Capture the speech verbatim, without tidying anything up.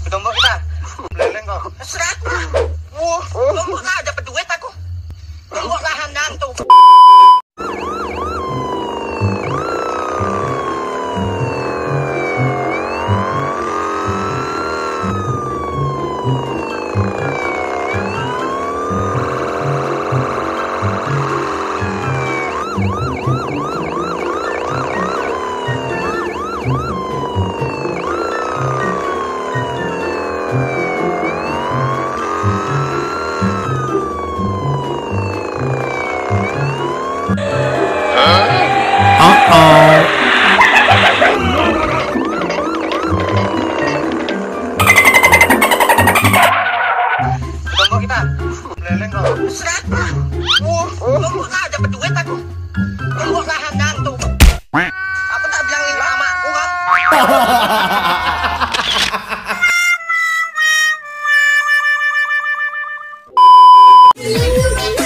Tombok kita. Meleleng kok. Serat. Wah, tombok lah dapat duit aku. Tombok lah handang tuh. Tombok kita. Meleleng kok. Serat. Wah, tombok lah dapat duit aku. Tombok lah handang tuh. Apa tak bilangin sama aku kan?